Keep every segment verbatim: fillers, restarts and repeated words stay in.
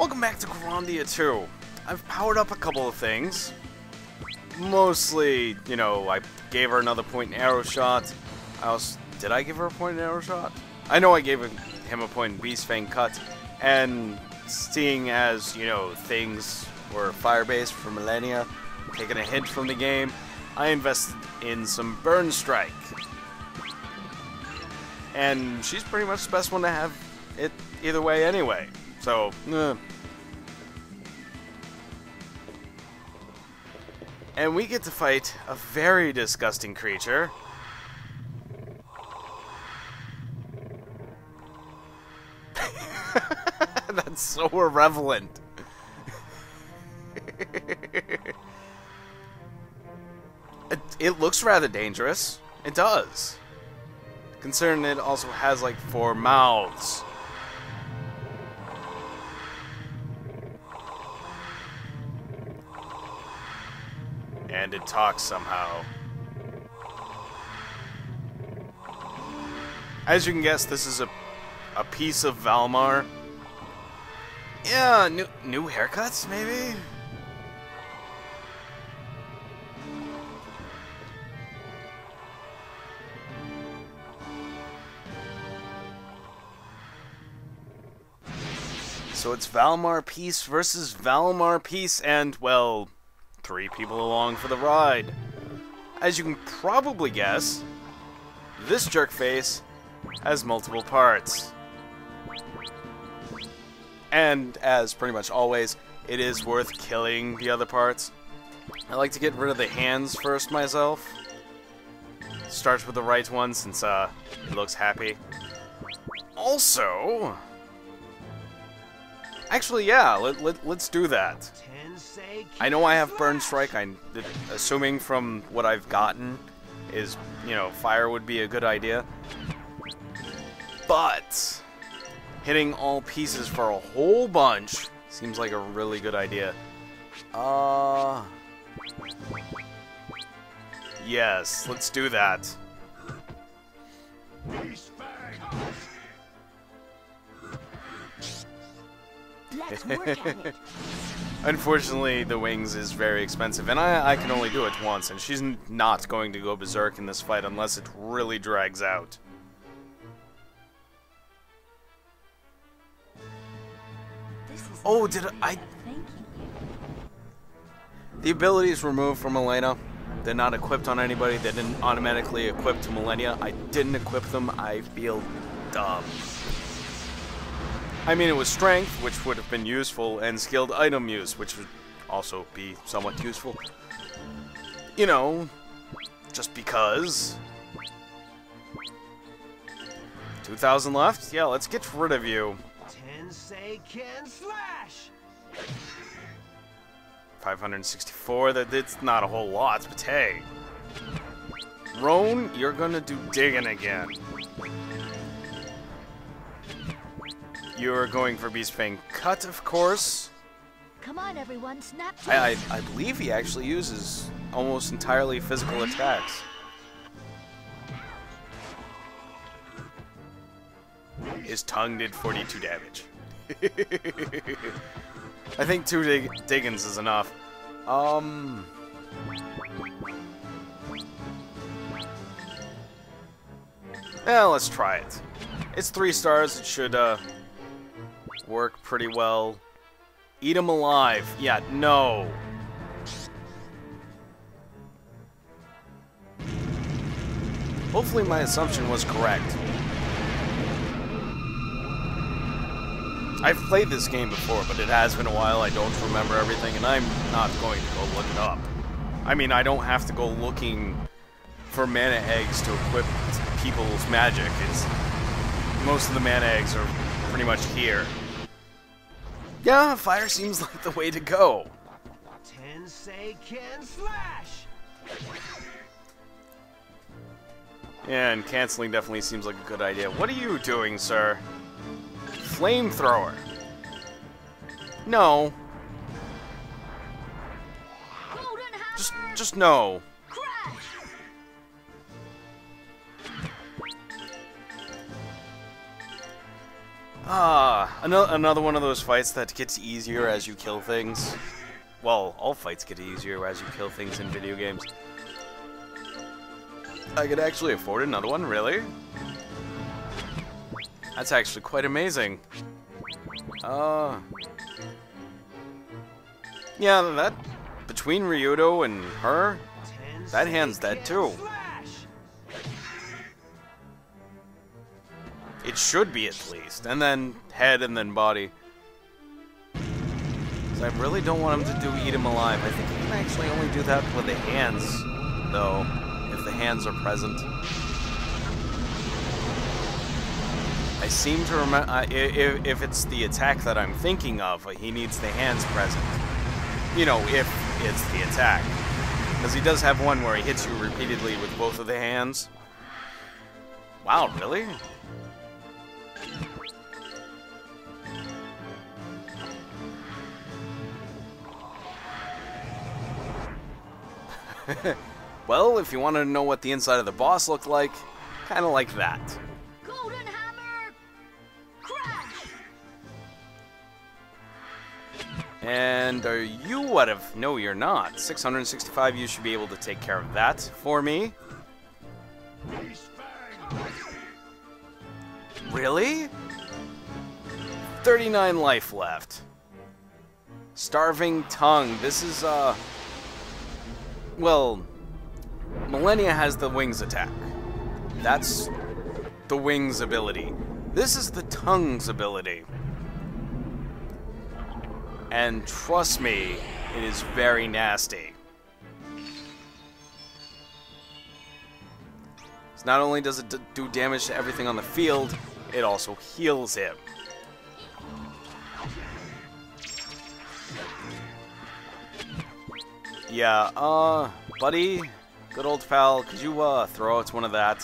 Welcome back to Grandia two. I've powered up a couple of things. Mostly, you know, I gave her another point and arrow shot. I also, did I give her a point and arrow shot? I know I gave him a point and Beast Fang cut. And seeing as, you know, things were fire-based for millennia, taking a hint from the game, I invested in some Burnstike. And she's pretty much the best one to have it either way anyway. So, eh. And we get to fight a very disgusting creature. That's so irrelevant. it, it looks rather dangerous. It does. Considering it also has like four mouths. And it talks somehow. As you can guess, this is a a piece of Valmar. Yeah, new new haircuts, maybe? So it's Valmar piece versus Valmar piece, and, well, three people along for the ride. As you can probably guess, this jerkface has multiple parts. And, as pretty much always, it is worth killing the other parts. I like to get rid of the hands first myself. Starts with the right one since uh, it looks happy. Also... Actually, yeah, let, let, let's do that. I know I have Burnstike. I'm assuming from what I've gotten is, you know, fire would be a good idea. But hitting all pieces for a whole bunch seems like a really good idea. Uh... Yes, let's do that. Let's work at it. Unfortunately, the wings is very expensive, and I, I can only do it once, and she's n not going to go berserk in this fight unless it really drags out. This is Oh, did I... The abilities removed from Elena. They're not equipped on anybody. They didn't automatically equip to Millennia. I didn't equip them. I feel dumb. I mean, it was strength, which would have been useful, and skilled item use, which would also be somewhat useful. You know, just because. two thousand left? Yeah, let's get rid of you. Tensei can slash. five hundred sixty-four, that it's not a whole lot, but hey. Roan, you're gonna do digging again. You're going for Beast Fang cut, of course. Come on, everyone, snap. I, I I believe he actually uses almost entirely physical attacks. His tongue did forty-two damage. I think two dig diggins is enough. Um. Yeah, let's try it. It's three stars. It should uh. work pretty well. Eat him alive. Yeah, no. Hopefully my assumption was correct. I've played this game before, but it has been a while. I don't remember everything, and I'm not going to go look it up. I mean, I don't have to go looking for mana eggs to equip people's magic. It's, most of the mana eggs are pretty much here. Yeah, fire seems like the way to go. Tensei can slash. Yeah, and canceling definitely seems like a good idea. What are you doing, sir? Flamethrower. No. Just, just no. Crash. Ah, another another one of those fights that gets easier as you kill things. Well, all fights get easier as you kill things in video games. I could actually afford another one, really? That's actually quite amazing. Uh... Yeah, that... Between Ryudo and her, that hand's dead too. It should be at least. And then head and then body. So I really don't want him to do eat him alive. I think he can actually only do that with the hands, though, if the hands are present. I seem to remember, uh, if, if it's the attack that I'm thinking of, he needs the hands present. You know, if it's the attack. Because he does have one where he hits you repeatedly with both of the hands. Wow, really? Well, if you wanted to know what the inside of the boss looked like, kind of like that. Golden hammer! Crash! And are you out of... No, you're not. six hundred sixty-five, you should be able to take care of that for me. Really? thirty-nine life left. Starving Tongue. This is, uh... Well, Millennia has the Wings attack. That's the Wings ability. This is the Tongue's ability. And trust me, it is very nasty. So not only does it d do damage to everything on the field, it also heals him. Yeah, uh, buddy, good old pal, could you, uh, throw out one of that?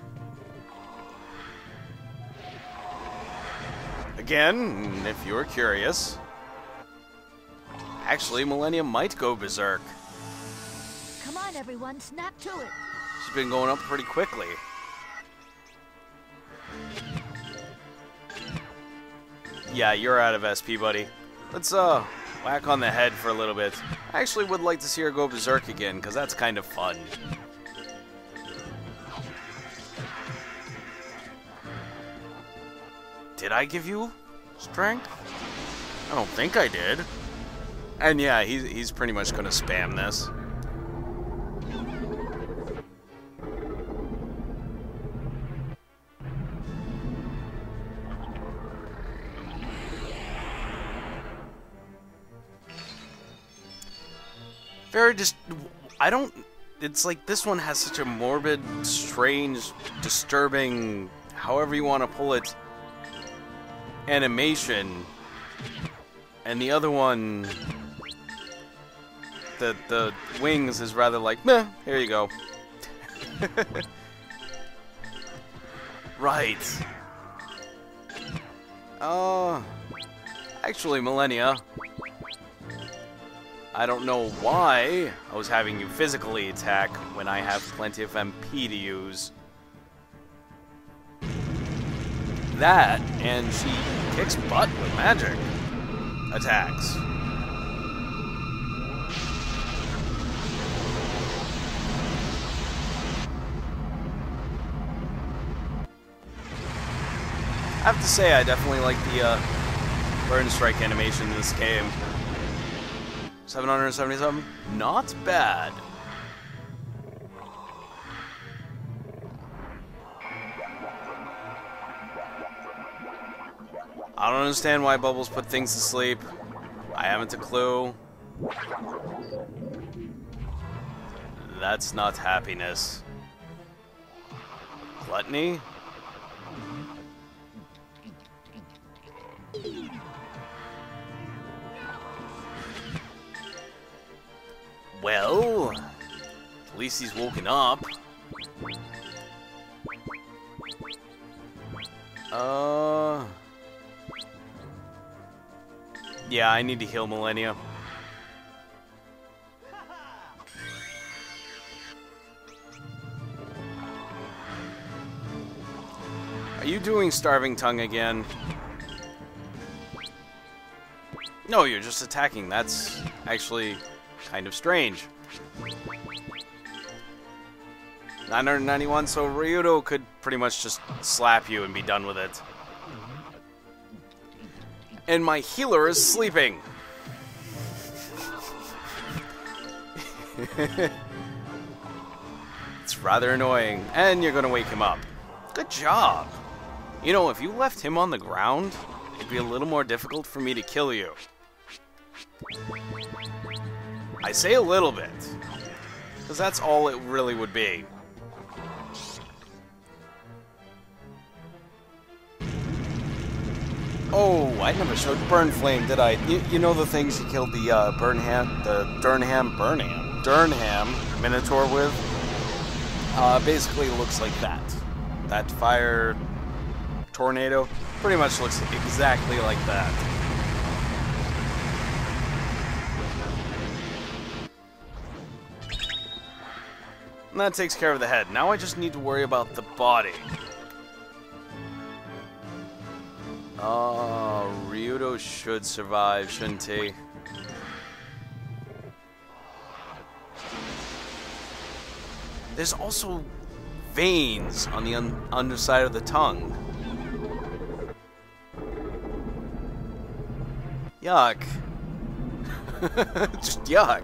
Again, if you were curious. Actually, Millennia might go berserk. Come on, everyone, snap to it. She's been going up pretty quickly. Yeah, you're out of S P, buddy. Let's, uh, whack on the head for a little bit. I actually would like to see her go berserk again, because that's kind of fun. Did I give you strength? I don't think I did. And yeah, he's, he's pretty much going to spam this. Very just, I don't, it's like this one has such a morbid, strange, disturbing, however you want to pull it, animation. And the other one, the, the Wings is rather like, meh, here you go. Right. Uh, actually, Millennia, I don't know why I was having you physically attack when I have plenty of M P to use. That, and she kicks butt with magic attacks. I have to say, I definitely like the uh, Burnstike animation in this game. seven hundred seventy-seven? Not bad. I don't understand why Bubbles put things to sleep. I haven't a clue. That's not happiness. Gluttony? Well, at least he's woken up. Uh... Yeah, I need to heal Millennia. Are you doing Starving Tongue again? No, you're just attacking. That's actually kind of strange. nine hundred ninety-one, so Ryudo could pretty much just slap you and be done with it. And my healer is sleeping. It's rather annoying. And you're gonna wake him up. Good job. You know, if you left him on the ground, it'd be a little more difficult for me to kill you. I say a little bit, because that's all it really would be. Oh, I never showed Burn Flame, did I? You, you know the things you killed the uh, Burnham, the Durnham, Burnham, Durnham Minotaur with? Uh, basically looks like that. That fire tornado pretty much looks exactly like that. And that takes care of the head. Now I just need to worry about the body. Oh, Ryudo should survive, shouldn't he? There's also veins on the un underside of the tongue. Yuck. Just yuck.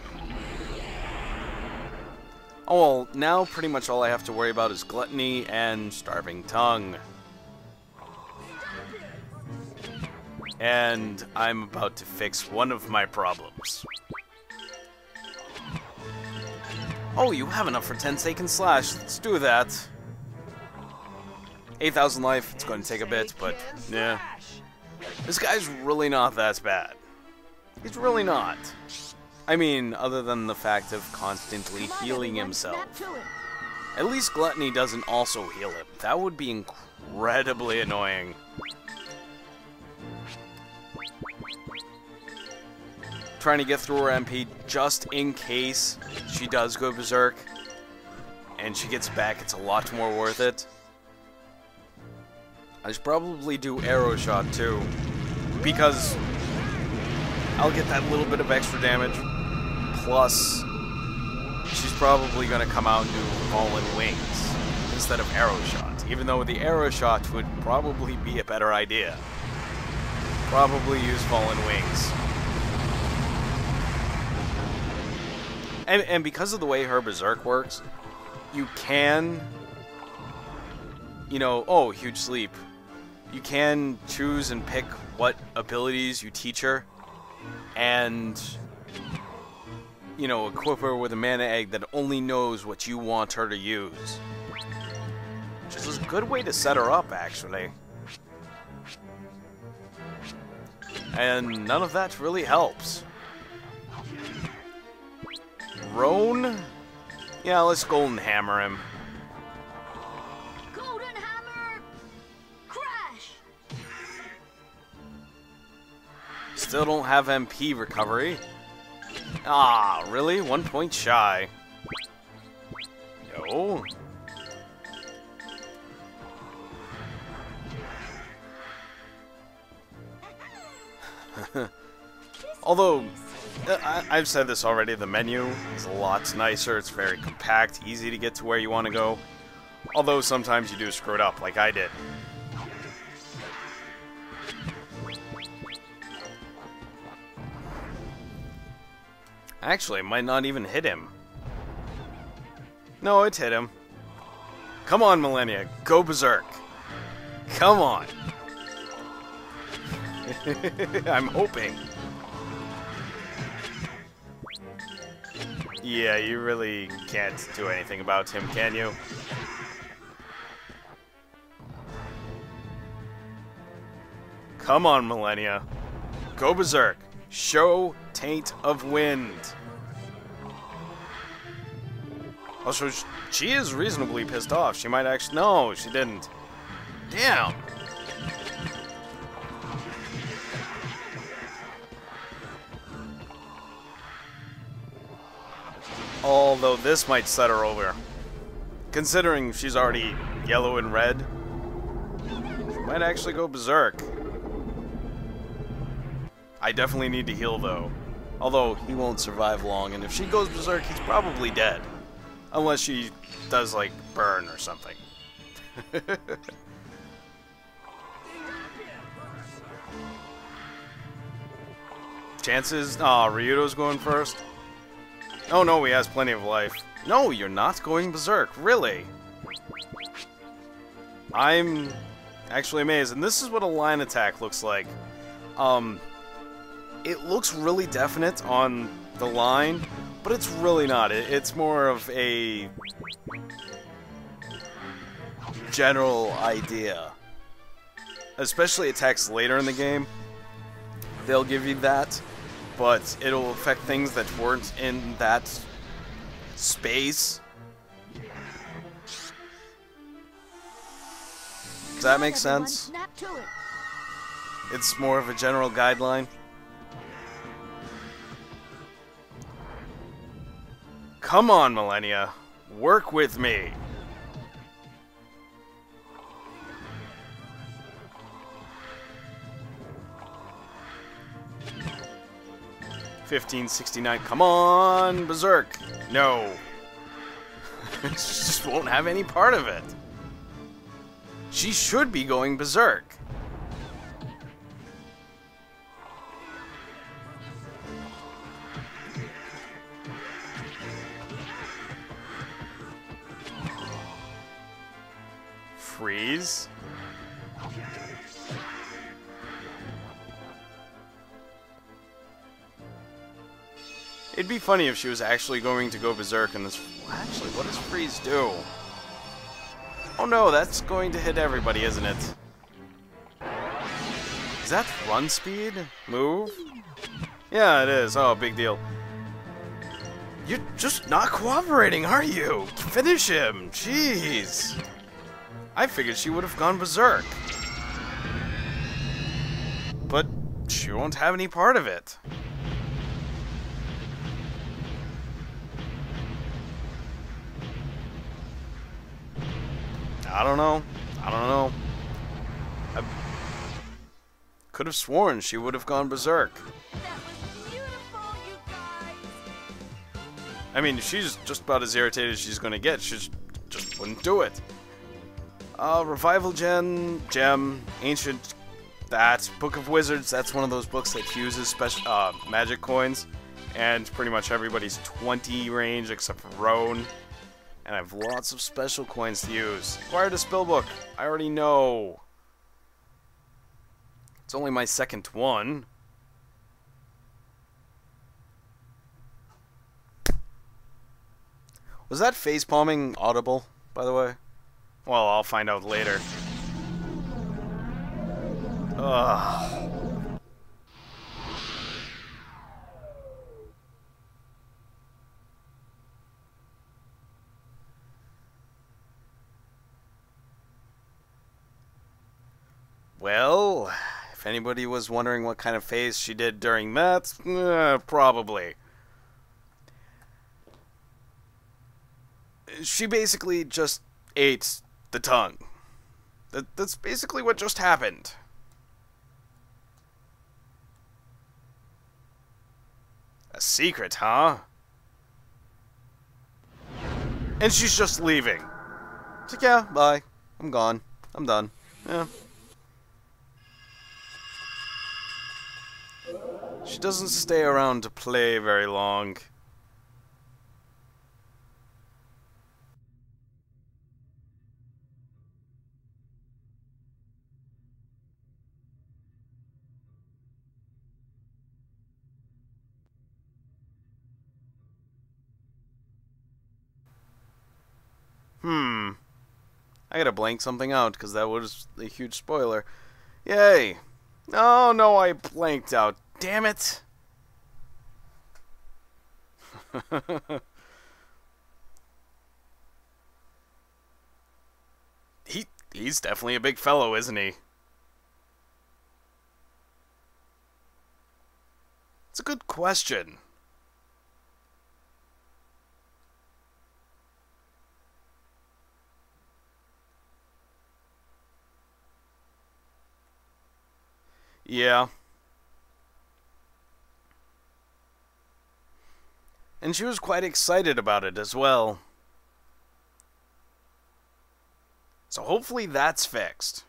Oh, well, now pretty much all I have to worry about is gluttony and starving tongue. And I'm about to fix one of my problems. Oh, you have enough for ten Stake and Slash. Let's do that. eight thousand life, it's going to take a bit, but yeah. This guy's really not that bad. He's really not. I mean, other than the fact of constantly healing himself. At least Gluttony doesn't also heal him. That would be incredibly annoying. Trying to get through her M P just in case she does go berserk and she gets back, it's a lot more worth it. I should probably do Arrow Shot too, because I'll get that little bit of extra damage, plus she's probably going to come out and do Fallen Wings instead of Arrow Shot, even though the Arrow Shot would probably be a better idea. Probably use Fallen Wings. And, and because of the way her Berserk works, you can, you know, oh, huge sleep. You can choose and pick what abilities you teach her, and, you know, equip her with a mana egg that only knows what you want her to use. Which is a good way to set her up, actually. And none of that really helps. Roan? Yeah, let's Golden Hammer him. Golden Hammer! Crash! Still don't have M P recovery. Ah, really? One point shy. No. Although, I I've said this already, the menu is a lot nicer. It's very compact, easy to get to where you want to go. Although sometimes you do screw it up, like I did. Actually, it might not even hit him. No, it hit him. Come on, Millennia, go berserk. Come on. I'm hoping. Yeah, you really can't do anything about him, can you? Come on, Millennia. Go berserk. Show Taint of Wind. Also, she is reasonably pissed off. She might actually... No, she didn't. Damn. Although this might set her over. Considering she's already yellow and red, she might actually go berserk. I definitely need to heal, though. Although, he won't survive long, and if she goes berserk, he's probably dead. Unless she does, like, burn or something. Chances? Aw, oh, Ryudo's going first. Oh no, he has plenty of life. No, you're not going berserk, really. I'm actually amazed, and this is what a line attack looks like. Um, it looks really definite on the line, but it's really not. It, it's more of a general idea. Especially attacks later in the game, they'll give you that, but it'll affect things that weren't in that space. Does that make sense? Snap to it. It's more of a general guideline. Come on, Millennia. Work with me. fifteen sixty-nine. Come on, Berserk. No. She just won't have any part of it. She should be going Berserk. Freeze. It'd be funny if she was actually going to go berserk in this. Actually, what does freeze do? Oh no, that's going to hit everybody, isn't it? Is that run speed? Move? Yeah, it is. Oh, big deal. You're just not cooperating, are you? Finish him. Jeez. I figured she would have gone berserk. But she won't have any part of it. I don't know. I don't know. I could have sworn she would have gone berserk. That was beautiful, you guys. I mean, she's just about as irritated as she's going to get. She just, just wouldn't do it. Uh, Revival Gem, Gem, Ancient, that, Book of Wizards, that's one of those books that uses special uh, magic coins. And pretty much everybody's twenty range except for Roan. And I have lots of special coins to use. Acquired a spell book. I already know. It's only my second one. Was that face palming audible, by the way? Well, I'll find out later. Ugh. Well, if anybody was wondering what kind of phase she did during that, uh, probably. She basically just ate the tongue. That, that's basically what just happened. A secret, huh? And she's just leaving. It's like, yeah, bye. I'm gone. I'm done. Yeah. She doesn't stay around to play very long. Hmm. I gotta blank something out, because that was a huge spoiler. Yay! Oh no, I blanked out. Damn it! he he's definitely a big fellow, isn't he? It's a good question. Yeah. And she was quite excited about it as well. So hopefully that's fixed.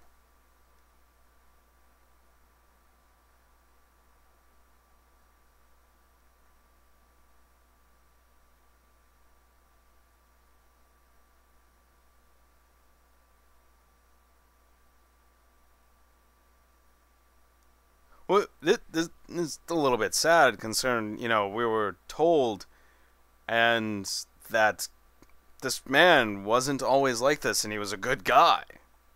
Well, this, this is a little bit sad, concerned, you know, we were told and that this man wasn't always like this and he was a good guy.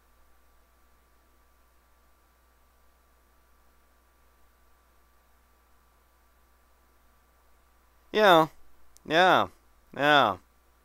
Yeah, yeah, yeah.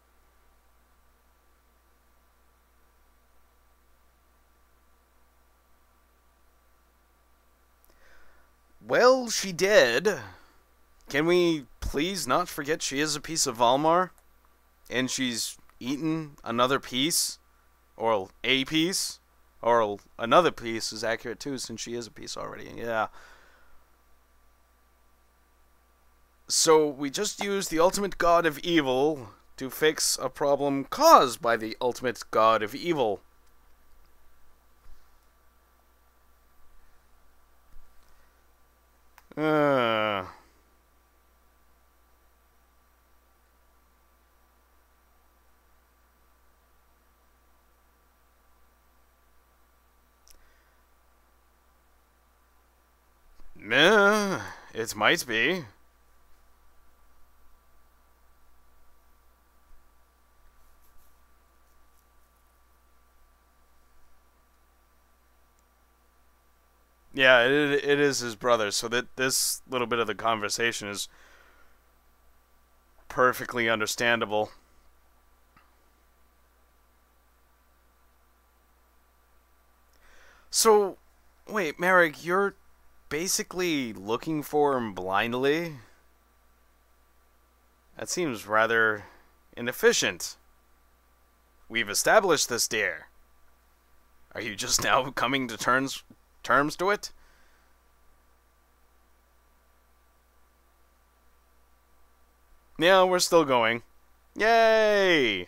Well, she did. Can we please not forget she is a piece of Valmar? And she's eaten another piece? Or a piece? Or another piece is accurate too, since she is a piece already. Yeah. So we just used the ultimate god of evil to fix a problem caused by the ultimate god of evil. Uh... Meh, it might be. Yeah, it, it is his brother, so that this little bit of the conversation is perfectly understandable. So, wait, Merrick, you're basically looking for him blindly? That seems rather inefficient. We've established this, dear. Are you just now coming to terms terms to it? Yeah, we're still going. Yay!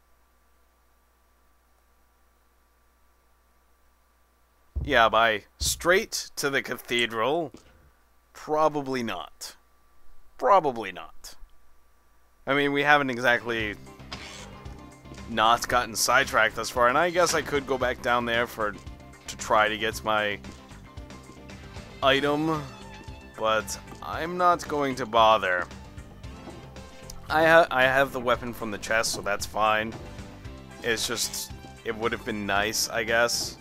Yeah, by straight to the cathedral? Probably not. Probably not. I mean, we haven't exactly not gotten sidetracked thus far, and I guess I could go back down there for to try to get my item, but I'm not going to bother. I, ha I have the weapon from the chest, so that's fine. It's just, it would have been nice, I guess.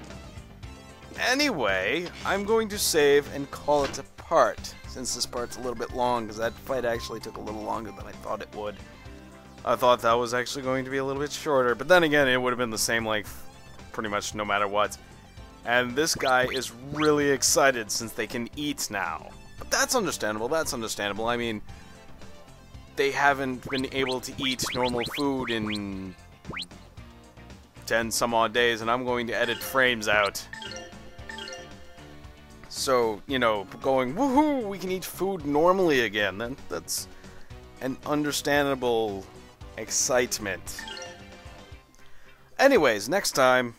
Anyway, I'm going to save and call it a part, since this part's a little bit long, because that fight actually took a little longer than I thought it would. I thought that was actually going to be a little bit shorter, but then again, it would have been the same length pretty much no matter what. And this guy is really excited since they can eat now. But that's understandable, that's understandable. I mean, they haven't been able to eat normal food in ten some odd days, and I'm going to edit frames out. So, you know, going, woohoo, we can eat food normally again. That, that's an understandable excitement. Anyways, next time,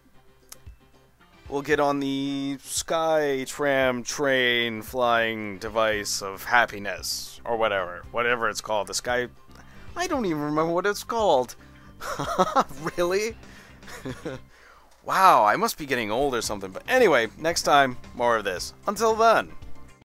we'll get on the Sky Tram Train Flying Device of Happiness, or whatever. Whatever it's called. The Sky... I don't even remember what it's called. Really? Wow, I must be getting old or something. But anyway, next time, more of this. Until then.